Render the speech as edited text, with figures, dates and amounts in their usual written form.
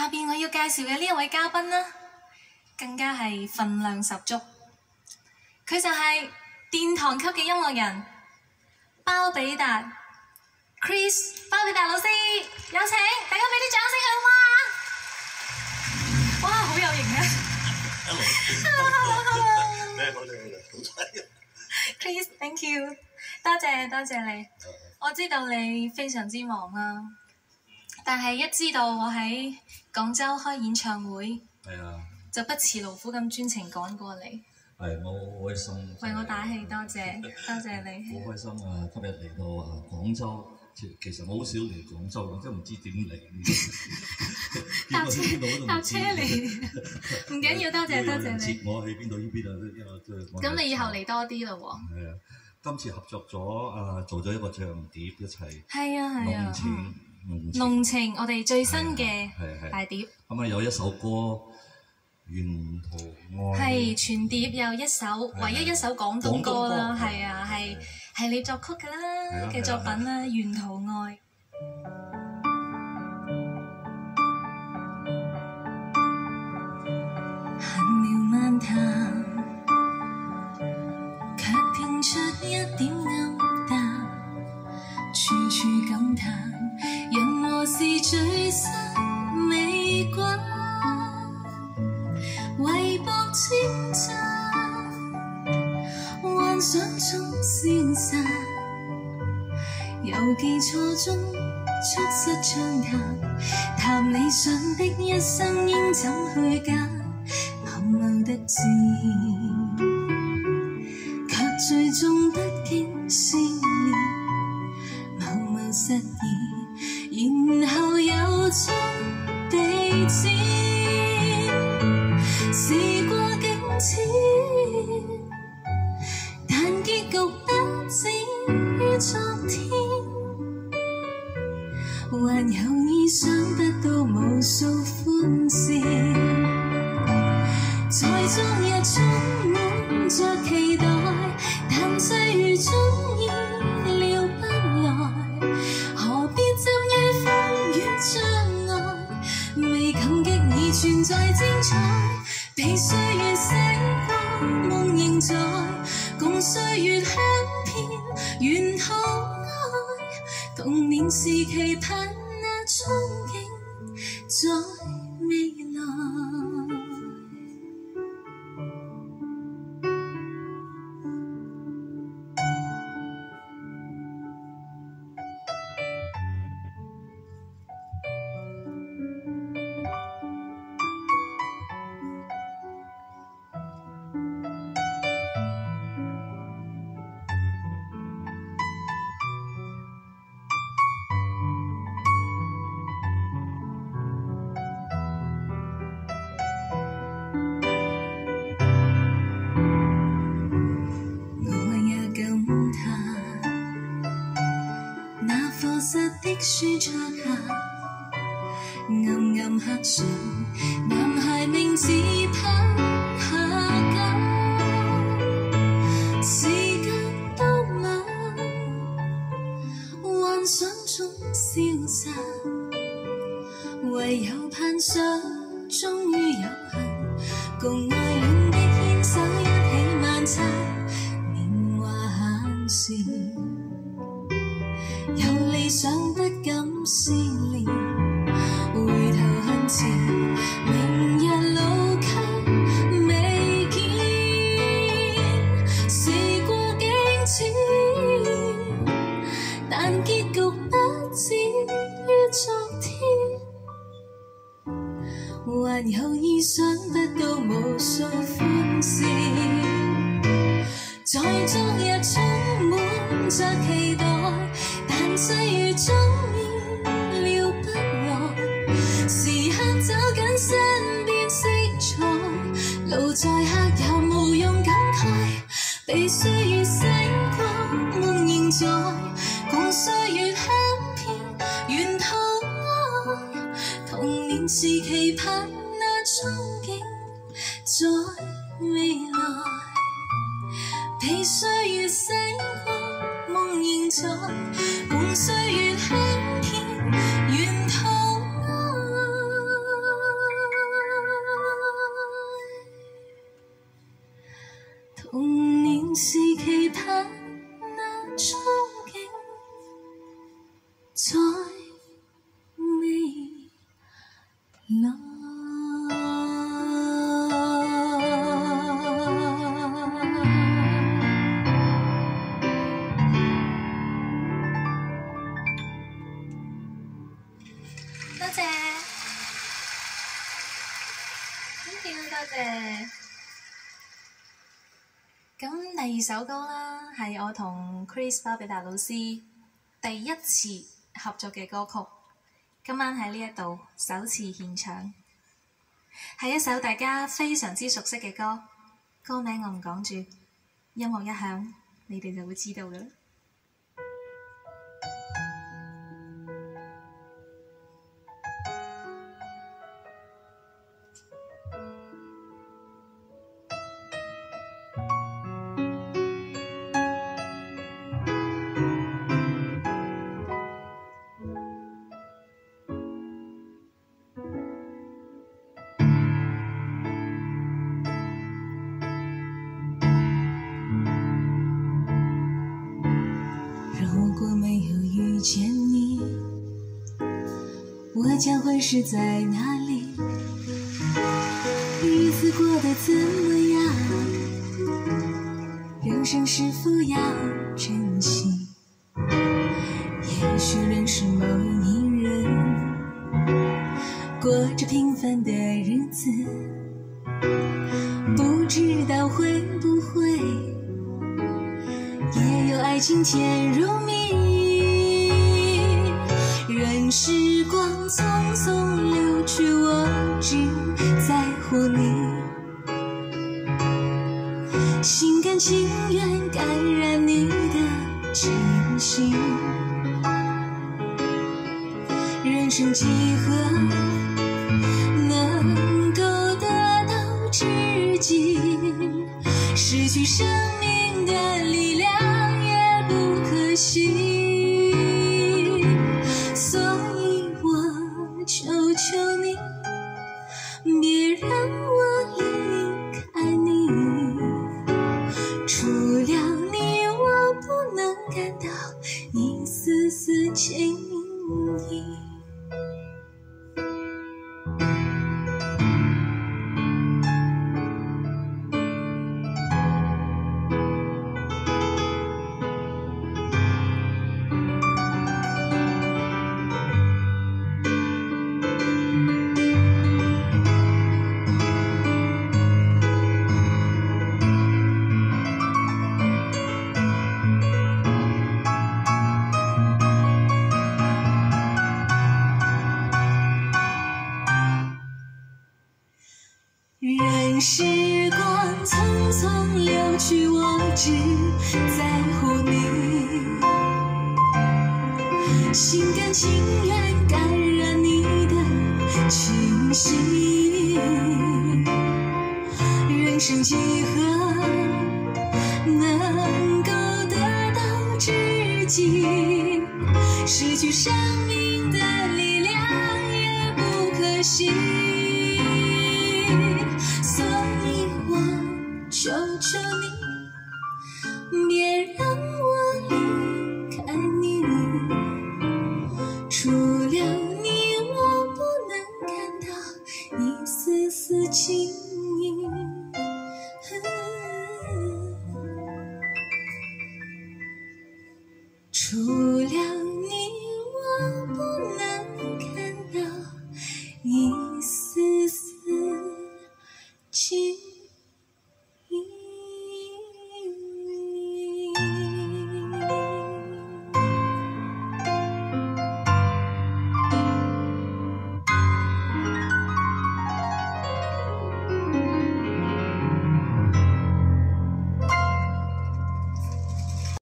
下邊我要介紹嘅呢一位嘉賓呢，更加係份量十足。佢就係殿堂級嘅音樂人包比達 Chris 包比達老師，有請大家俾啲掌聲佢好嗎？哇，好有型啊 ！Hello，Chris，thank you， 多謝你。我知道你非常之忙啦，但係一知道我喺廣州開演唱會，就不辭勞苦咁專程趕過嚟。 係，我好開心。 為我打氣，多謝你。好開心啊！今日嚟到廣州，其實我好少嚟廣州嘅，真係唔知點嚟。 搭車嚟，唔緊要，多謝你。 接我喺邊度？呢邊啊， 咁你以後嚟多啲咯喎。 係啊，今次合作咗做咗一個唱碟一齊。 係啊。 濃情，我哋最新嘅大碟。 咁啊有一首歌。沿途愛係全碟有一首，唯一一首廣東歌啦，係啊，係你作曲㗎啦嘅作品啦，《沿途愛》。閒聊漫談，卻聽出一點暗淡，處處感嘆，人和事最失美慣。為博稱讚，幻想中消散，猶記錯中促膝暢談，談理想的一生應怎去揀，某某得志，卻最終不經試煉，某某失意，然後有終地址。事過境遷，但結局不止於昨天，還有意想不到無數歡笑，在昨日充滿着期待，但際遇中意料不來，何必執於風雨障礙，未感激已存在精彩。被歲月洗過，夢仍在，共歲月香片，沿途愛。童年時期盼那憧憬，在未來。書桌下，暗暗刻上男孩名字拋下架，時間都冷，幻想中消散，唯有盼想終於有幸，共愛戀的牽手一起晚餐，年華閒時。有理想不敢試煉，回頭向前，明日路卻未見，時過境遷，但結局不止於昨天，還有意想不到無數歡笑，在昨日充滿着期待，際遇中意料不來，時刻走緊身邊色彩，路再黑也無用感慨，被歲月洗過夢仍在，共歲月香片，沿途愛，童年時期盼那憧憬，在未來，被歲月洗過夢仍在，共歲月香片，沿途愛。 再未來。多謝 ，thank you， 多謝。咁第二首歌啦，係我同 Chris 巴比達老師第一次合作嘅歌曲，今晚喺呢一度首次獻唱，係一首大家非常之熟悉嘅歌，歌名我唔講住，音樂一響，你哋就會知道㗎啦。见你，我将会是在哪里？日子过得怎么样？人生是否要珍惜？也许认识某一人，过着平凡的日子，不知道会不会也有爱情甜如蜜。任时光匆匆流去，我只在乎你，心甘情愿感染你的气息。人生几何能够得到知己？失去生命的力量也不可惜。求求你，别让我离开你。除了你，我不能感到一丝丝情意。任时光匆匆流去，我只在乎你，心甘情愿感染你的气息。人生几何能够得到知己？失去生命的力量也不可惜。求求你，别让我离开你。除了你，我不能感到一丝丝情意。除了你，我不能感到一丝丝情意。